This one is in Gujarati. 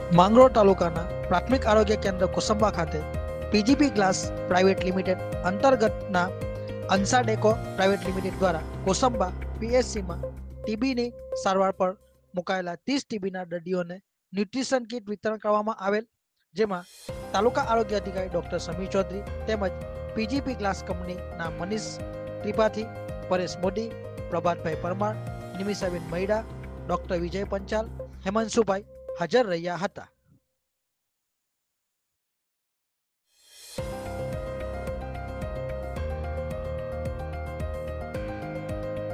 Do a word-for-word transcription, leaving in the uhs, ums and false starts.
માંગરોળ તાલુકાના પ્રાથમિક આરોગ્ય કેન્દ્ર કોસંબા ખાતે પીજીપી ગ્લાસ પ્રાઇવેટ લિમિટેડ અંતર્ગતના અંસા ડેકો પ્રાઇવેટ લિમિટેડ દ્વારા કોસંબા પીએચસીમાં ટીબીની સારવાર પર મુકાયેલા ત્રીસ ટીબીના દર્દીઓને ન્યુટ્રિશન કીટ વિતરણ કરવામાં આવેલ, જેમાં તાલુકા આરોગ્ય અધિકારી ડોક્ટર સમીર ચૌધરી તેમજ પીજીપી ગ્લાસ કંપનીના મનીષ ત્રિપાઠી, પરેશ મોદી, પ્રભાતભાઈ પરમાર, નિમિષાબેન મૈડા, ડોક્ટર વિજય પંચાલ, હેમાંશુભાઈ હાજર રહ્યા હતા।